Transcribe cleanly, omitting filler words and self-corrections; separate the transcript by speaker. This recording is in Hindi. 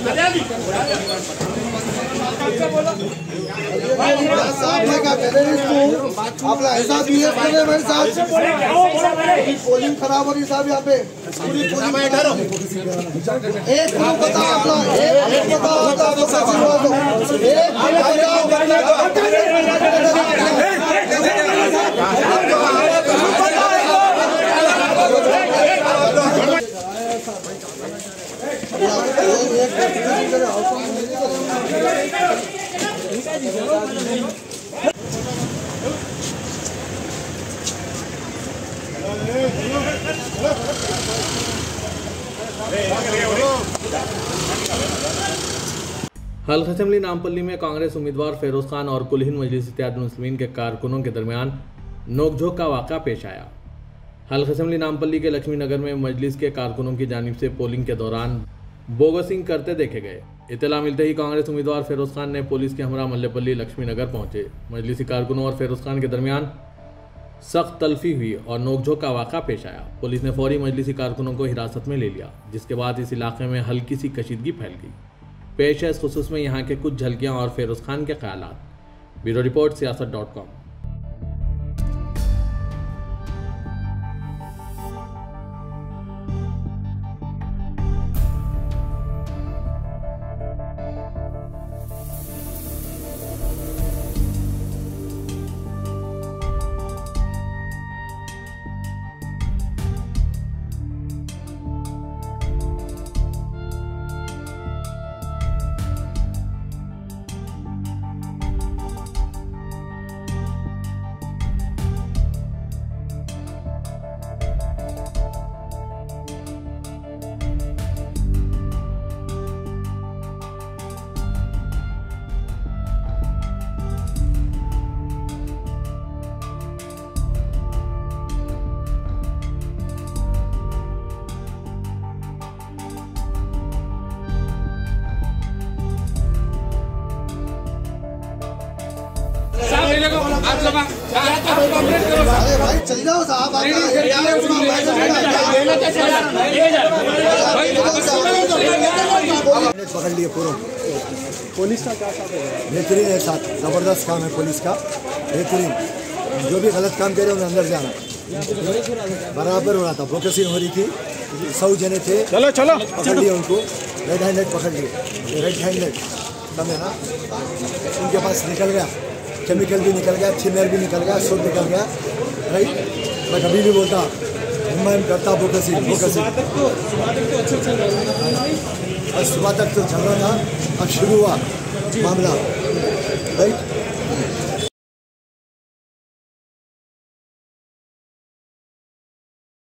Speaker 1: आपला ऐसा बिहेव करे मेरे साथ, पोलिंग खराब हो रही साहब यहाँ पे। एक बताओ आपला, एक बताओ
Speaker 2: हल्का असेंबली नामपल्ली में कांग्रेस उम्मीदवार फेरोज खान और कुल-हिंद मजलिस इत्तेहाद मुस्लिमीन के कारकुनों के दरमियान नोकझोंक का वाक़या पेश आया। हल्का असेंबली नामपल्ली के लक्ष्मी नगर में मजलिस के कारकुनों की जानिब से पोलिंग के दौरान बोगसिंग करते देखे गए। इत्तला मिलते ही कांग्रेस उम्मीदवार फेरोज खान ने पुलिस के हमरा मल्लेपल्ली लक्ष्मी नगर पहुंचे। मजलिसी कारकुनों और फेरोज खान के दरमियान सख्त तल्फी हुई और नोकझोंक का वाक़ा पेश आया। पुलिस ने फौरी मजलिसी कारकुनों को हिरासत में ले लिया, जिसके बाद इस इलाके में हल्की सी कशीदगी फैल गई। पेश है इस खुसूस में यहाँ के कुछ झलकियाँ और फेरोज खान के ख्यालात। Bureau report siyaasat.com। अरे भाई चल जाओ साहब, पकड़ लिए पूरा। पुलिस का क्या साथ है? बेहतरीन है साथ, जबरदस्त काम है पुलिस का, बेहतरीन। जो भी गलत काम करे उन्हें अंदर जाना बराबर हो रहा था। फोकसिंग हो रही थी, 100 जने थे, चलो चलो पकड़ लिए उनको, रेड हैंडेड पकड़ लिए। रेड हैंडेड समझे ना, उनके पास निकल गया केमिकल भी निकल गया, थिनर भी निकल गया, सूट निकल गया। राइट, मैं कभी भी बोलता मैं करता फोकसिंग। बस सुबह तक तो चल रहा था, अब शुरू हुआ मामला। राइट,